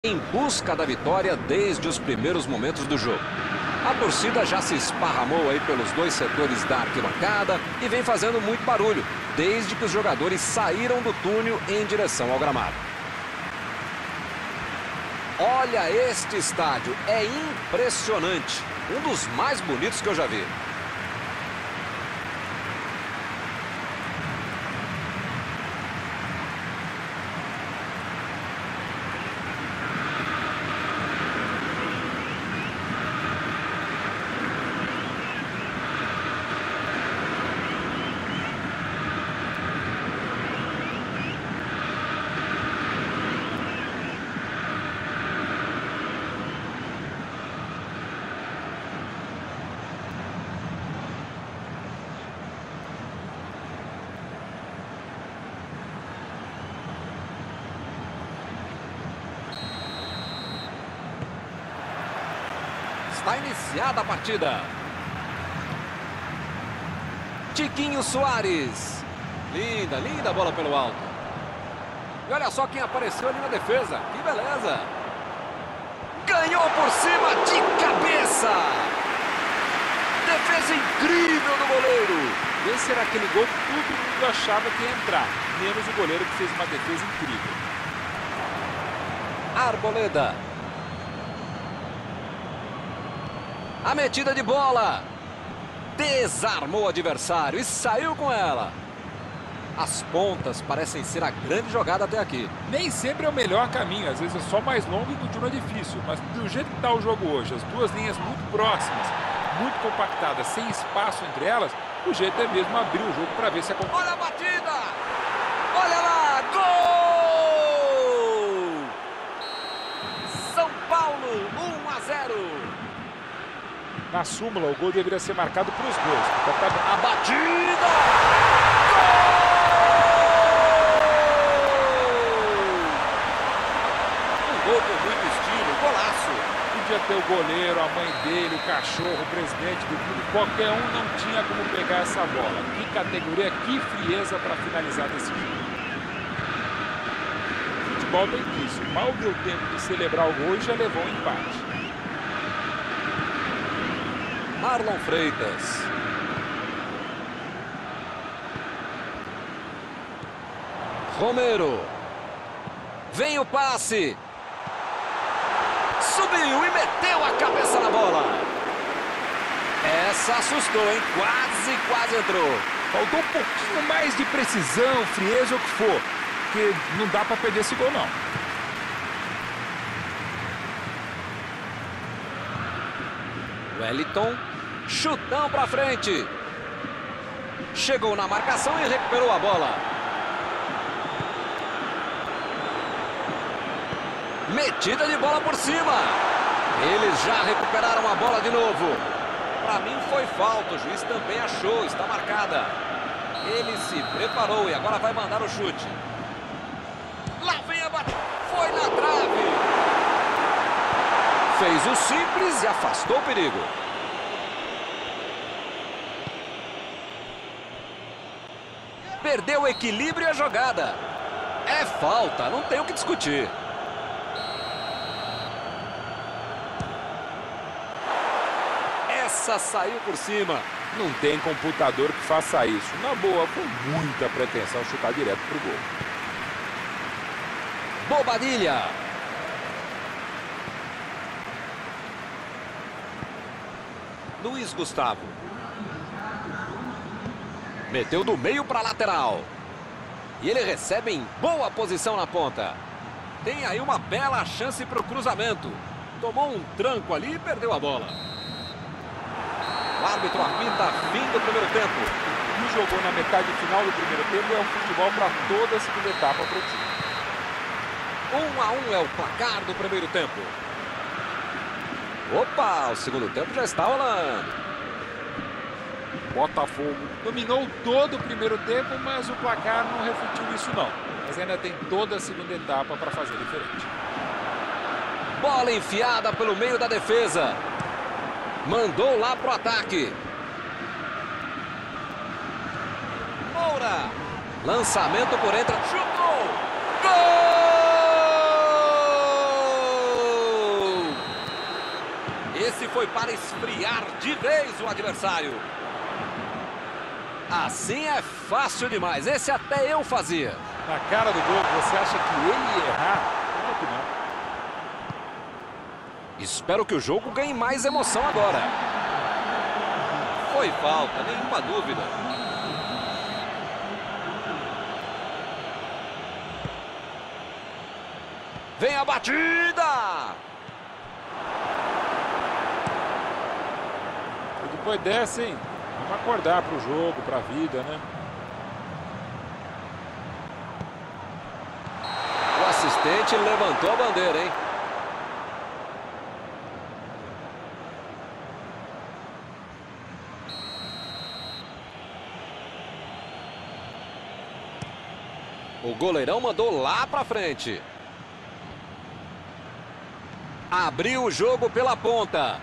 em busca da vitória desde os primeiros momentos do jogo. A torcida já se esparramou aí pelos dois setores da arquibancada e vem fazendo muito barulho, desde que os jogadores saíram do túnel em direção ao gramado. Olha este estádio, é impressionante, um dos mais bonitos que eu já vi. Está iniciada a partida. Tiquinho Soares. Linda, linda bola pelo alto. E olha só quem apareceu ali na defesa. Que beleza. Ganhou por cima de cabeça. Defesa incrível do goleiro. Esse era aquele gol que todo mundo achava que ia entrar. Menos o goleiro que fez uma defesa incrível. Arboleda. A metida de bola. Desarmou o adversário e saiu com ela. As pontas parecem ser a grande jogada até aqui. Nem sempre é o melhor caminho. Às vezes é só mais longo e continua difícil. Mas do jeito que está o jogo hoje, as duas linhas muito próximas, muito compactadas, sem espaço entre elas, o jeito é mesmo abrir o jogo para ver se acontece. Olha a batida! Olha lá! Gol! São Paulo, 1-0. Na súmula, o gol deveria ser marcado para os dois. A batida! Gol! Um gol com muito estilo, golaço. Podia ter o goleiro, a mãe dele, o cachorro, o presidente do clube. Qualquer um não tinha como pegar essa bola. Que categoria, que frieza para finalizar desse jogo. Futebol tem isso. Mal deu tempo de celebrar o gol e já levou um empate. Marlon Freitas. Romero. Vem o passe. Subiu e meteu a cabeça na bola. Essa assustou, hein? Quase entrou. Faltou um pouquinho mais de precisão, frieza ou o que for. Porque não dá para perder esse gol, não. Wellington. Chutão pra frente. Chegou na marcação e recuperou a bola. Metida de bola por cima. Eles já recuperaram a bola de novo. Para mim foi falta, o juiz também achou, está marcada. Ele se preparou e agora vai mandar o chute. Lá vem a batida. Foi na trave. Fez o simples e afastou o perigo. Perdeu o equilíbrio e a jogada. É falta, não tem o que discutir. Essa saiu por cima. Não tem computador que faça isso. Na boa, com muita pretensão, chutar direto pro gol. Bobadilha. Luiz Gustavo. Meteu do meio para a lateral. E ele recebe em boa posição na ponta. Tem aí uma bela chance para o cruzamento. Tomou um tranco ali e perdeu a bola. O árbitro apita fim do primeiro tempo. E jogou na metade final do primeiro tempo é um futebol para toda a segunda etapa para o time. 1-1 é o placar do primeiro tempo. Opa, o segundo tempo já está rolando. Botafogo dominou todo o primeiro tempo, mas o placar não refletiu isso não. Mas ainda tem toda a segunda etapa para fazer diferente. Bola enfiada pelo meio da defesa. Mandou lá pro ataque. Moura. Lançamento por entre. Chutou. Gol! Esse foi para esfriar de vez o adversário. Assim é fácil demais. Esse até eu fazia. Na cara do gol, você acha que ele ia errar? Claro que não. Espero que o jogo ganhe mais emoção agora. Foi falta, nenhuma dúvida. Vem a batida! E depois dessa, hein? Vamos acordar para o jogo, para a vida, né? O assistente levantou a bandeira, hein? O goleirão mandou lá pra frente. Abriu o jogo pela ponta.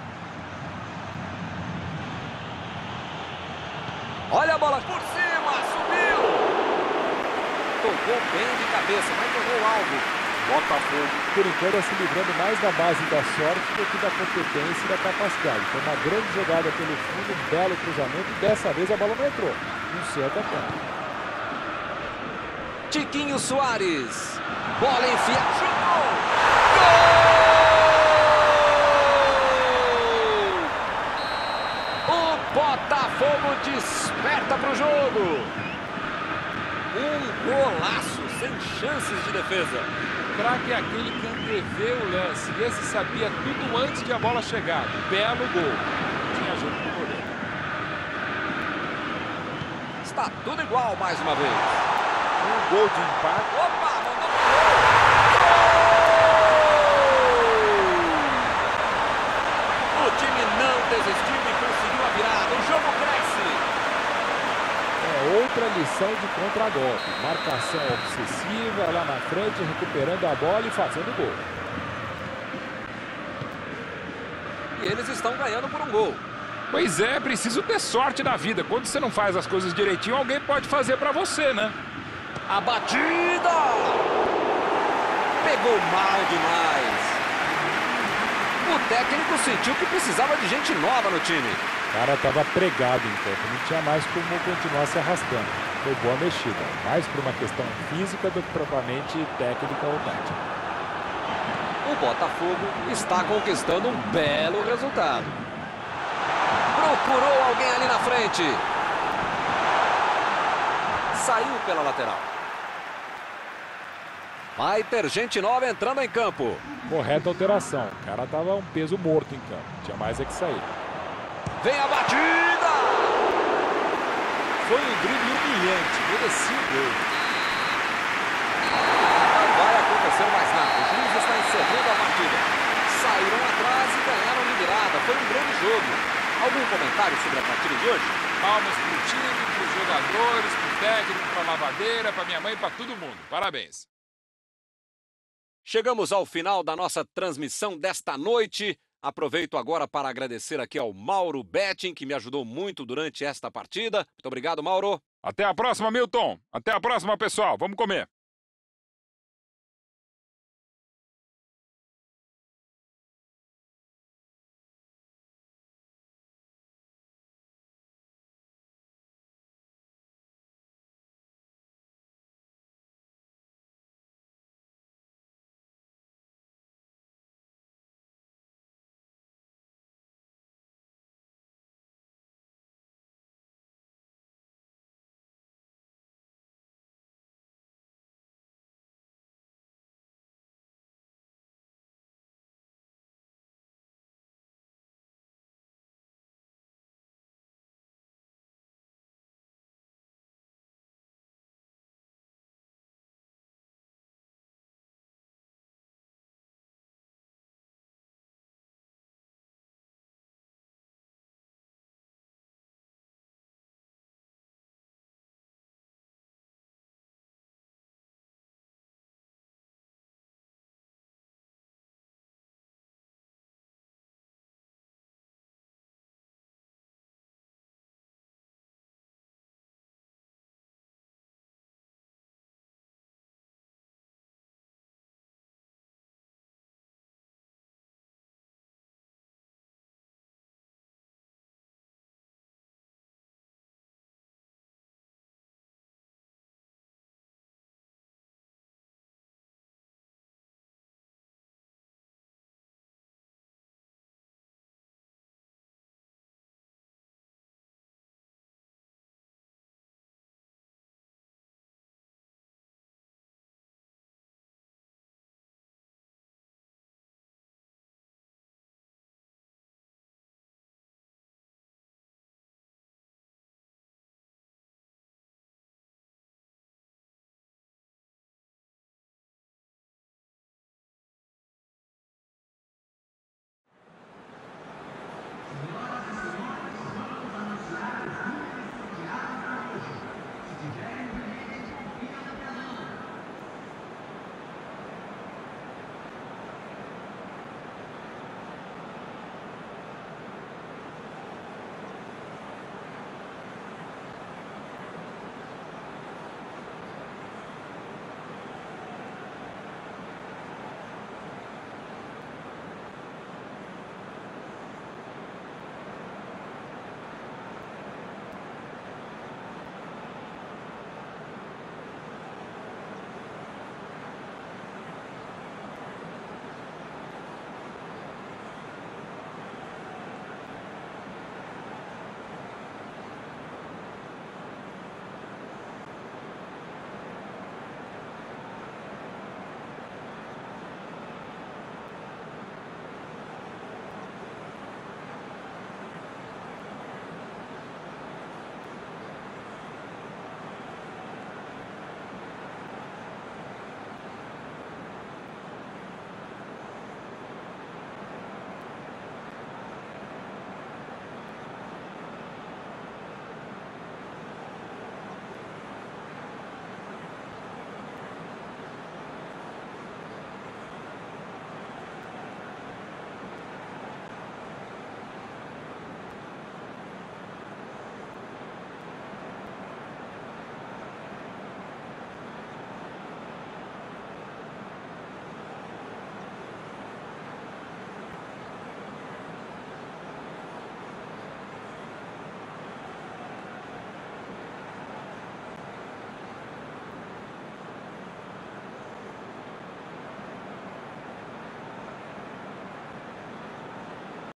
Olha a bola por cima, subiu. Tocou bem de cabeça, mas jogou algo. Botafogo, por enquanto, se livrando mais da base da sorte do que da competência e da capacidade. Foi uma grande jogada pelo fundo, um belo cruzamento e dessa vez a bola não entrou. Não sei até quando. Tiquinho Soares. Bola enfiada. Chutou. Gol! O Botafogo desperta para o jogo. Um golaço sem chances de defesa. Craque é aquele que antevê o lance. E esse sabia tudo antes de a bola chegar. Belo gol. Tinha jogo pro goleiro. Está tudo igual mais uma vez. Um gol de empate. Opa, mandou pro gol! O time não desistiu e conseguiu a virada. O jogo cresce. É outra lição de contragolpe. Marcação obsessiva lá na frente, recuperando a bola e fazendo gol. E eles estão ganhando por um gol. Pois é, preciso ter sorte na vida. Quando você não faz as coisas direitinho, alguém pode fazer pra você, né? A batida! Pegou mal demais. O técnico sentiu que precisava de gente nova no time. O cara estava pregado em campo, não tinha mais como continuar se arrastando. Foi boa mexida, mais por uma questão física do que propriamente técnica ou tática. O Botafogo está conquistando um belo resultado. Procurou alguém ali na frente. Saiu pela lateral. Vai ter gente nova entrando em campo. Correta alteração. O cara estava um peso morto em campo. Tinha mais é que sair. Vem a batida! Foi um drible humilhante. Merecia o gol. Não vai acontecer mais nada. O juiz está encerrando a partida. Saíram atrás e ganharam de virada. Foi um grande jogo. Algum comentário sobre a partida de hoje? Palmas pro time, pros jogadores, pro técnico, pra lavadeira, pra minha mãe e pra todo mundo. Parabéns. Chegamos ao final da nossa transmissão desta noite. Aproveito agora para agradecer aqui ao Mauro Betting, que me ajudou muito durante esta partida. Muito obrigado, Mauro. Até a próxima, Milton. Até a próxima, pessoal. Vamos comer.